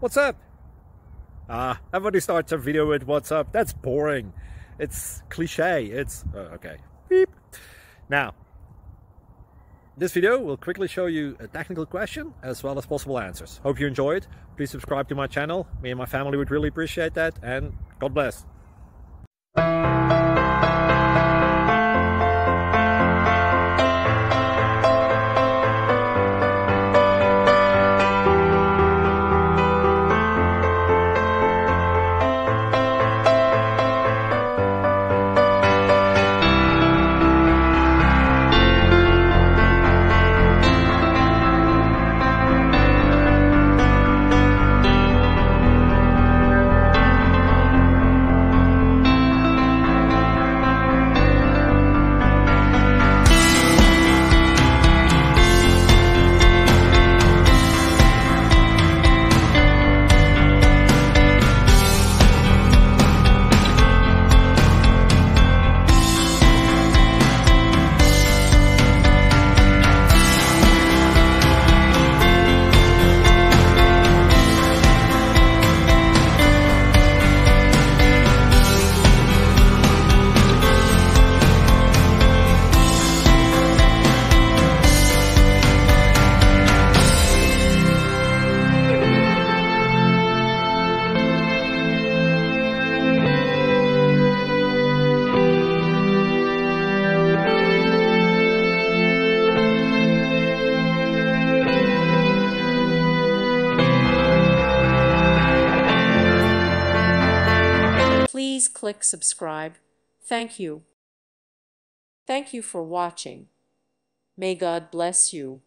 What's up? Everybody starts a video with what's up. That's boring. It's cliche. It's okay. Beep. Now, this video will quickly show you a technical question as well as possible answers. Hope you enjoyed. Please subscribe to my channel. Me and my family would really appreciate that, and God bless. Please click subscribe. Thank you. Thank you for watching. May God bless you.